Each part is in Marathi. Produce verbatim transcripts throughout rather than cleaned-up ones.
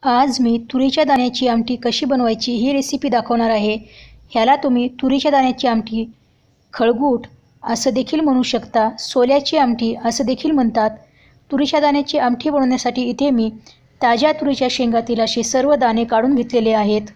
आज मी तुरीच्या दाण्याची आमटी कशी बनवायची ही रेसिपी दाखवणार आहे। ह्याला तुम्ही तुरीच्या दाण्याची आमटी, खळगूट असं देखील म्हणू शकता, सोल्याची आमटी असं देखील म्हणतात। तुरीच्या दाण्याची आमटी बनवण्यासाठी इथे मी ताज्या तुरीच्या शेंगातील असे सर्व दाणे काढून घेतलेले आहेत।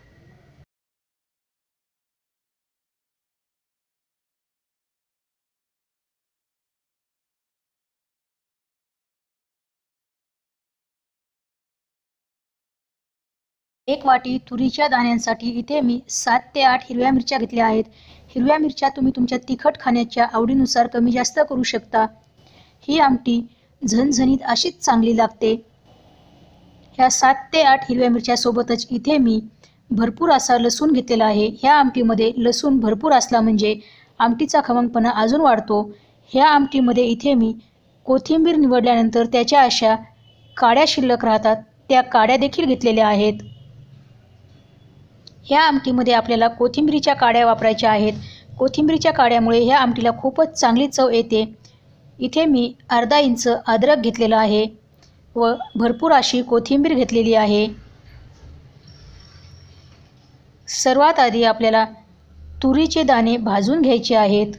एक वाटी तुरीच्या दाण्यांसाठी इथे मी सात ते आठ हिरव्या मिरच्या घेतल्या आहेत। हिरव्या मिरच्या तुम्ही तुमच्या तिखट खाण्याच्या आवडीनुसार कमी जास्त करू शकता। ही आमटी झणझणीत अशीच चांगली लागते। ह्या सात ते आठ हिरव्या मिरच्या सोबतच इथे मी भरपूर असा लसूण घेतलेला आहे। ह्या आमटीमध्ये लसूण भरपूर असला म्हणजे आमटीचा खमंगपणा अजून वाढतो। ह्या आमटीमध्ये इथे मी कोथिंबीर निवडल्यानंतर त्याच्या अशा काड्या शिल्लक राहतात त्या काड्या देखील घेतलेल्या आहेत। ह्या आमटीमध्ये आपल्याला कोथिंबीरीच्या काड्या वापरायच्या आहेत। कोथिंबीरीच्या काड्यामुळे ह्या आमटीला खूपच चांगली चव येते। इथे मी अर्धा इंच अद्रक घेतलेला आहे व भरपूर अशी कोथिंबीर घेतलेली आहे। सर्वात आधी आपल्याला तुरीचे दाणे भाजून घ्यायचे आहेत।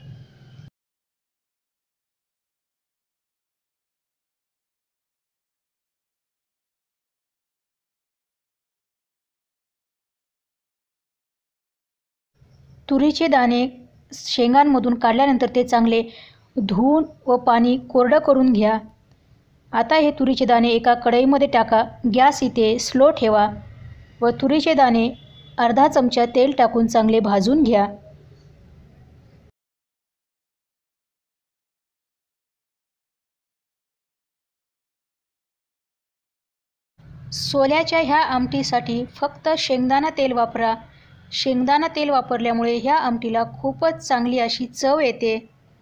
तुरीचे दाणे शेंगांमधून काढल्यानंतर ते चांगले धुवून व पाणी कोरडं करून घ्या। आता हे तुरीचे दाणे एका कढईमध्ये टाका। गॅस इथे स्लो ठेवा व तुरीचे दाणे अर्धा चमचा तेल टाकून चांगले भाजून घ्या। सोल्याच्या ह्या आमटीसाठी फक्त शेंगदाणा तेल वापरा। शेंगदाणा तेल वापरल्यामुळे ह्या आमटीला खूपच चांगली अशी चव येते।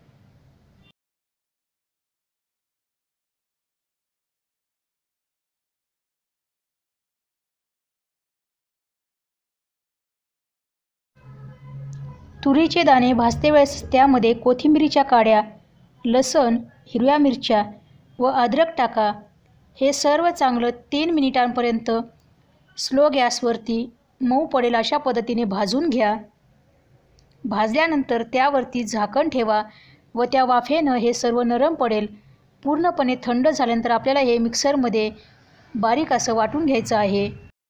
तुरीचे दाणे भाजते वेळेस त्यामध्ये कोथिंबीरीच्या काड्या, लसूण, हिरव्या मिरच्या व अद्रक टाका। हे सर्व चांगलं तीन मिनिटांपर्यंत स्लो गॅसवरती मऊ पडेल अशा पद्धतीने भाजून घ्या। भाजल्यानंतर त्यावरती झाकण ठेवा व त्या वाफेनं हे सर्व नरम पडेल। पूर्णपणे थंड झाल्यानंतर आपल्याला हे मिक्सरमध्ये बारीक असं वाटून घ्यायचं आहे।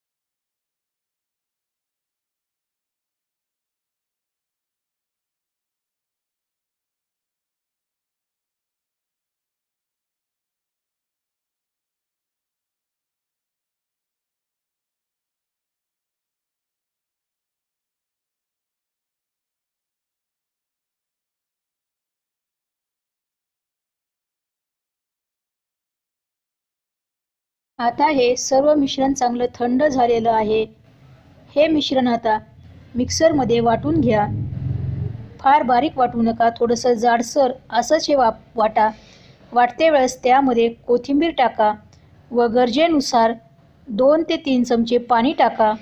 आता हे सर्व मिश्रण चांगलं थंड झालेलं आहे। हे मिश्रण आता मिक्सरमध्ये वाटून घ्या। फार बारीक वाटू नका, थोडंसं जाडसर असंच हे वाप वाटा। वाटते वेळेस त्यामध्ये कोथिंबीर टाका व गरजेनुसार दोन ते तीन चमचे पाणी टाका।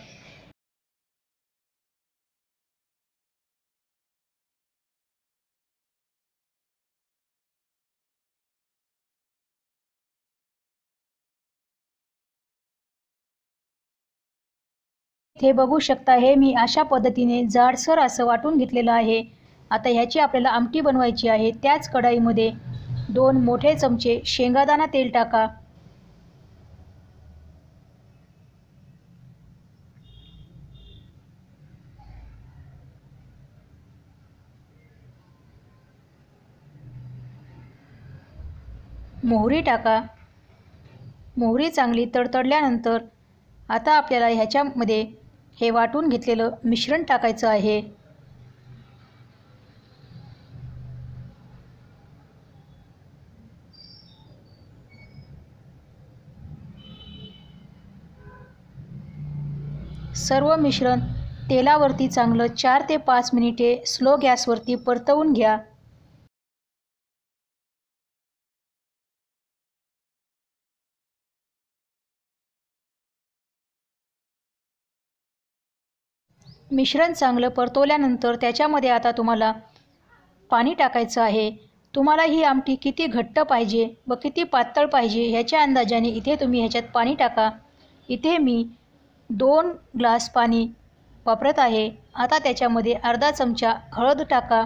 हे बघू शकता, हे मी अशा पद्धतीने जाडसर असं वाटून घेतलेलं आहे। आता ह्याची आपल्याला आमटी बनवायची आहे। त्याच कढईमध्ये दोन मोठे चमचे शेंगादाणा तेल टाका। मोहरी टाका। मोहरी चांगली तडतडल्यानंतर आता आपल्याला ह्याच्यामध्ये हे वाटून घेतलेलं मिश्रण टाकायचं आहे। सर्व मिश्रण तेलावरती चांगलं चार ते पाच मिनिटे स्लो गॅसवरती परतवून घ्या। मिश्रण चांगलं परतवल्यानंतर त्याच्यामध्ये आता तुम्हाला पाणी टाकायचं आहे। तुम्हाला ही आमटी किती घट्ट पाहिजे व किती पातळ पाहिजे ह्याच्या अंदाजाने इथे तुम्ही ह्याच्यात पाणी टाका। इथे मी दोन ग्लास पाणी वापरत आहे. आता त्याच्यामध्ये अर्धा चमचा हळद टाका.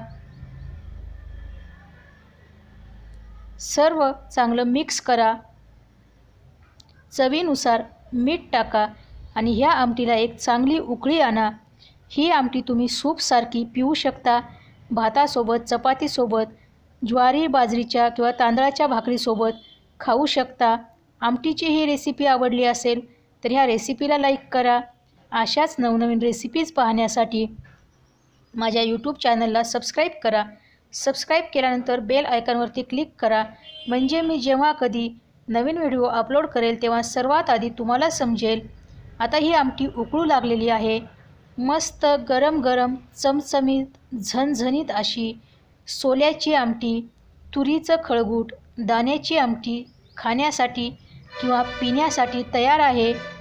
सर्व चांगलं मिक्स करा. चवीनुसार मीठ टाका आणि ह्या आमटीला एक चांगली उकळी आणा. ही आमटी तुम्ही सूपसारखी पिऊ शकता. भातासोबत, चपातीसोबत, ज्वारी बाजरीच्या किंवा तांदळाच्या भाकरीसोबत खाऊ शकता. आमटीची ही रेसिपी आवडली असेल तर ह्या रेसिपीला लाईक करा. अशाच नवनवीन रेसिपीज पाहण्यासाठी माझ्या यूट्यूब चॅनलला सबस्क्राईब करा. सबस्क्राईब केल्यानंतर बेल आयकॉनवरती क्लिक करा, म्हणजे मी जेव्हा कधी नवीन व्हिडिओ अपलोड करेल तेव्हा सर्वात आधी तुम्हाला समजेल. आता ही आमटी उकळू लागलेली आहे. मस्त गरम गरम चमचमीत झणझणीत अशी सोल्याची आमटी, तुरीचं खळगूट, दाण्याची आमटी खाण्यासाठी किंवा पिण्यासाठी तयार आहे.